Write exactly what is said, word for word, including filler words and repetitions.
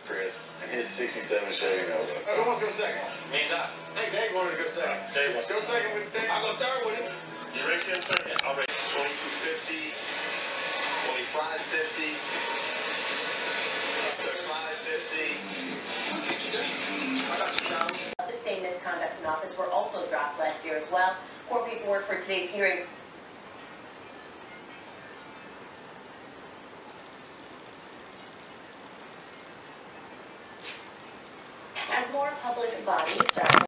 Chris, and his sixty-seven Chevy Nova. Hey, who wants to go second? Me and Doc. Hey, Dave wanted to go second. Dave wants to Go second with Dave. I'll go third with him. You race him second? I'll race. twenty-two fifty, twenty-five fifty, thirty-five fifty. The same misconduct in office were also dropped last year as well. Court paperwork for today's hearing. As more public bodies start